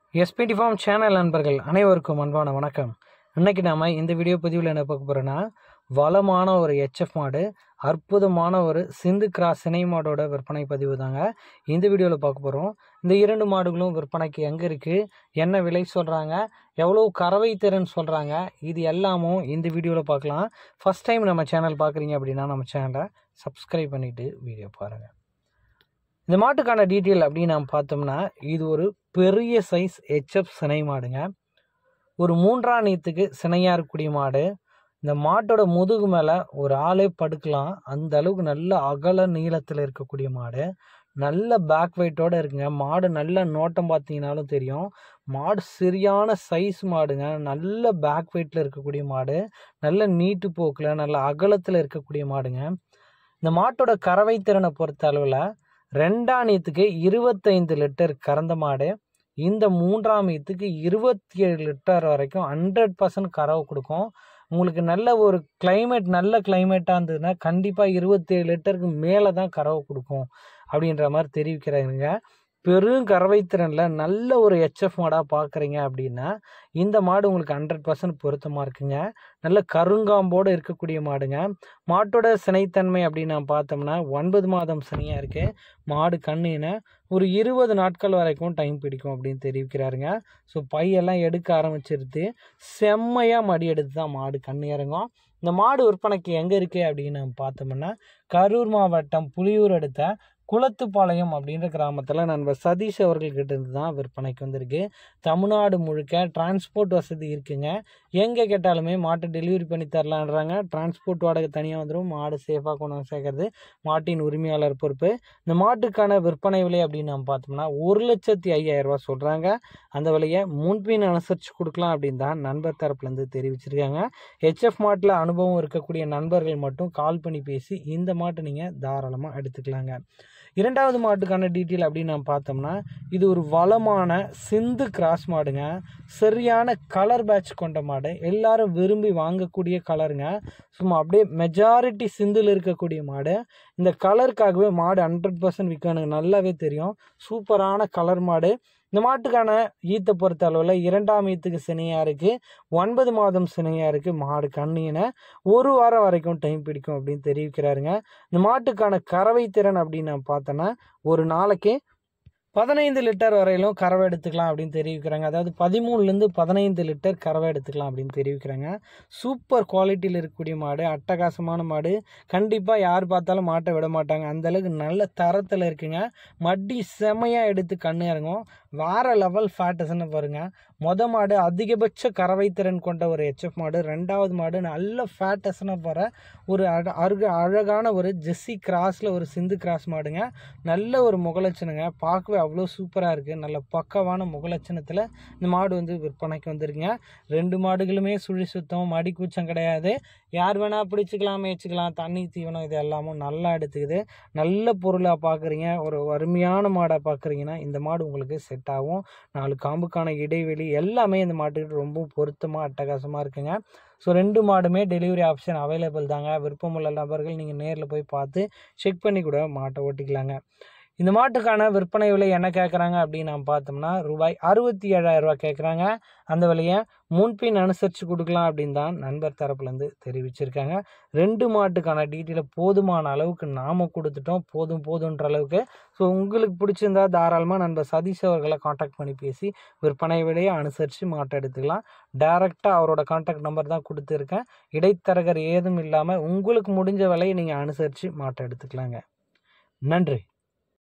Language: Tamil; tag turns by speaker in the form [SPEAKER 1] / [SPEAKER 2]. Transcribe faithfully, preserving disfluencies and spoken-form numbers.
[SPEAKER 1] எஸ்பிடி ஃபார்ம் சேனல் நண்பர்கள் அனைவருக்கும் அன்பான வணக்கம். இன்னைக்கு நாம இந்த வீடியோ பதிவில் என்ன பார்க்க போறோம்னா, வளமான ஒரு ஹெச்எஃப் மாடு, அற்புதமான ஒரு சிந்து கிராஸ் சினை மாடோட விற்பனை பதிவு தாங்க இந்த வீடியோவில் பார்க்க போகிறோம். இந்த இரண்டு மாடுகளும் விற்பனைக்கு எங்கே இருக்குது, என்ன விலை சொல்கிறாங்க, எவ்வளோ கறவை திறன் சொல்கிறாங்க, இது எல்லாமும் இந்த வீடியோவில் பார்க்கலாம். ஃபஸ்ட் டைம் நம்ம சேனல் பார்க்குறீங்க அப்படின்னா நம்ம சேனலை சப்ஸ்கிரைப் பண்ணிவிட்டு வீடியோ பாருங்கள். இந்த மாட்டுக்கான டீட்டெயில் அப்படின்னு நாம் பார்த்தோம்னா, இது ஒரு பெரிய சைஸ் ஹெச்எஃப் சினை மாடுங்க. ஒரு மூன்றாம் நீத்துக்கு சினையாக இருக்கக்கூடிய மாடு. இந்த மாட்டோட முதுகு மேலே ஒரு ஆளே படுக்கலாம், அந்த அளவுக்கு நல்ல அகல நீளத்தில் இருக்கக்கூடிய மாடு. நல்ல பேக் வெயிட்டோடு இருக்குங்க. மாடு நல்ல நோட்டம் பார்த்தீங்கன்னாலும் தெரியும். மாடு சரியான சைஸ் மாடுங்க. நல்ல பேக் வெயிட்டில் இருக்கக்கூடிய மாடு, நல்ல நீட்டு போக்கில் நல்ல அகலத்தில் இருக்கக்கூடிய மாடுங்க. இந்த மாட்டோட கறவை திறனை பொறுத்த அளவில் ரெண்டாம் நீத்துக்கு இருபத்தைந்து லிட்டர் கறந்த மாடு. இந்த மூன்றாம் ஈத்துக்கு இருபத்தி ஏழு லிட்டர் வரைக்கும் ஹண்ட்ரட் பர்சன்ட் கறவை கொடுக்கும். உங்களுக்கு நல்ல ஒரு கிளைமேட் நல்ல கிளைமேட்டாக இருந்ததுன்னா கண்டிப்பாக இருபத்தி ஏழு லிட்டருக்கு மேலே தான் கறவை கொடுக்கும் அப்படின்ற மாதிரி தெரிவிக்கிறாங்க. பெரும் கறவை திறனில் நல்ல ஒரு ஹெச்எஃப் மாடாக பார்க்குறீங்க அப்படின்னா இந்த மாடு உங்களுக்கு ஹண்ட்ரட் பர்சன்ட் பொருத்தமாக இருக்குங்க. நல்ல கருங்காம்போடு இருக்கக்கூடிய மாடுங்க. மாட்டோட சினைத்தன்மை அப்படின்னு நான் பார்த்தோம்னா ஒன்பது மாதம் சினையாக இருக்குது. மாடு கண்ணின ஒரு இருபது நாட்கள் வரைக்கும் டைம் பிடிக்கும் அப்படின்னு தெரிவிக்கிறாருங்க. ஸோ பையெல்லாம் எடுக்க ஆரம்பிச்சிருது. செம்மையாக மடி எடுத்து தான் மாடு கண்ணு இறங்கும். இந்த மாடு விற்பனைக்கு எங்கே இருக்குது அப்படின்னு பார்த்தோம்னா, கரூர் மாவட்டம் புலியூர் அடுத்த குளத்துப்பாளையம் அப்படின்ற கிராமத்தில் நண்பர் சதீஷ் அவர்கள்கிட்ட இருந்து தான் விற்பனைக்கு வந்திருக்கு. தமிழ்நாடு முழுக்க டிரான்ஸ்போர்ட் வசதி இருக்குங்க. எங்கே கேட்டாலுமே மாட்டை டெலிவரி பண்ணி தரலான்றாங்க. டிரான்ஸ்போர்ட் வாடகை தனியாக வந்துடும். மாடு சேஃபாக கொண்டு வந்து சேர்க்கறது மாட்டின் உரிமையாளர் பொறுப்பு. இந்த மாட்டுக்கான விற்பனை விலை அப்படின்னு நம்ம பார்த்தோம்னா ஒரு லட்சத்தி ஐயாயிரம் ரூபா சொல்கிறாங்க. அந்த விலையை முன்பின் அனுசரித்து கொடுக்கலாம் அப்படின்னு தான் நண்பர் தரப்புலேருந்து தெரிவிச்சிருக்காங்க. ஹெச்எஃப் மாட்டில் அனுபவம் இருக்கக்கூடிய நண்பர்கள் மட்டும் கால் பண்ணி பேசி இந்த மாட்டை நீங்கள் தாராளமாக எடுத்துக்கலாங்க. இரண்டாவது மாட்டுக்கான டீட்டெயில் அப்படின்னு நம்ம பார்த்தோம்னா, இது ஒரு வளமான சிந்து கிராஸ் மாடுங்க. சரியான கலர் பேட்ச் கொண்ட மாடு. எல்லாரும் விரும்பி வாங்கக்கூடிய கலருங்க. சும்மா அப்படியே மெஜாரிட்டி சிந்தில் இருக்கக்கூடிய மாடு. இந்த கலருக்காகவே மாடு ஹண்ட்ரட் பர்சன்ட் விற்கணுங்க, நல்லாவே தெரியும். சூப்பரான கலர் மாடு. இந்த மாட்டுக்கான ஈத்தை பொறுத்த அளவில் இரண்டாம் ஈத்துக்கு சினையாக இருக்குது. ஒன்பது மாதம் சினையாக இருக்குது. மாடு கண்ணின ஒரு வாரம் வரைக்கும் டைம் பிடிக்கும் அப்படின்னு தெரிவிக்கிறாருங்க. இந்த மாட்டுக்கான கறவை திறன் அப்படின்னு நான் பார்த்தோன்னா ஒரு நாளைக்கு பதினைந்து லிட்டர் வரையிலும் கறவை எடுத்துக்கலாம் அப்படின்னு தெரிவிக்கிறாங்க. அதாவது பதிமூணுலேருந்து பதினைந்து லிட்டர் கறவை எடுத்துக்கலாம் அப்படின்னு தெரிவிக்கிறாங்க. சூப்பர் குவாலிட்டியில் இருக்கக்கூடிய மாடு, அட்டகாசமான மாடு. கண்டிப்பாக யார் பார்த்தாலும் மாட்டை விட மாட்டாங்க, அந்தளவுக்கு நல்ல தரத்தில் இருக்குங்க. மடி செமையாக எடுத்து கண்ணு இறங்கும். வேறு லெவல் ஃபேட்டஸ்ன்னு பாருங்கள். மொத மாடு அதிகபட்ச கறவை திறன் கொண்ட ஒரு ஹெச்எஃப் மாடு. ரெண்டாவது மாடு நல்ல ஃபேட்டஸ்ன்னு போகிற ஒரு அருக அழகான ஒரு ஜெஸ்ஸி கிராஸில் ஒரு சிந்து கிராஸ் மாடுங்க. நல்ல ஒரு முகலட்சணங்க. பார்க்கவே அவ்வளோ சூப்பராக இருக்குது. நல்ல பக்கவான முகலட்சணத்தில் இந்த மாடு வந்து விற்பனைக்கு வந்துருக்குங்க. ரெண்டு மாடுகளுமே சுழி சுத்தம், மடி கூச்சம் கிடையாது. யார் வேணால் பிடிச்சிக்கலாம், மேய்ச்சிக்கலாம். தண்ணி தீவனம் இது எல்லாமும் நல்லா எடுத்துக்குது. நல்ல பொருளாக பார்க்குறீங்க, ஒரு அருமையான மாடாக பார்க்குறீங்கன்னா இந்த மாடு உங்களுக்கு செட் ஆகும். நாலு காம்புக்கான இடைவெளி எல்லாமே இந்த மாட்டுக்கிட்ட ரொம்ப பொருத்தமாக அட்டகாசமாக இருக்குங்க. ஸோ ரெண்டு மாடுமே டெலிவரி ஆப்ஷன் அவைலபிள் தாங்க. விருப்பமுள்ள நபர்கள் நீங்கள் நேரில் போய் பார்த்து செக் பண்ணி கூட மாட்டை ஓட்டிக்கலாங்க. இந்த மாட்டுக்கான விற்பனை விலை என்ன கேட்குறாங்க அப்படின்னு நம்ம பார்த்தோம்னா ரூபாய் அறுபத்தி ஏழாயிரம் ரூபா கேட்குறாங்க. அந்த விலையை முன்பின் அனுசரித்து கொடுக்கலாம் அப்படின்னு தான் நண்பர் தரப்புலேருந்து தெரிவிச்சிருக்காங்க. ரெண்டு மாட்டுக்கான டீட்டெயிலை போதுமான அளவுக்கு நாம் கொடுத்துட்டோம், போதும் போதுன்ற அளவுக்கு. ஸோ உங்களுக்கு பிடிச்சிருந்தா தாராளமாக நண்பர் சதீஷ் அவர்களை காண்டாக்ட் பண்ணி பேசி விற்பனை விலையை அனுசரித்து மாட்டை எடுத்துக்கலாம். டைரெக்டாக அவரோட காண்டாக்ட் நம்பர் தான் கொடுத்துருக்கேன். இடைத்தரகர் ஏதும் இல்லாமல் உங்களுக்கு முடிஞ்ச விலையை நீங்கள் அனுசரித்து மாட்டை எடுத்துக்கலாங்க. நன்றி.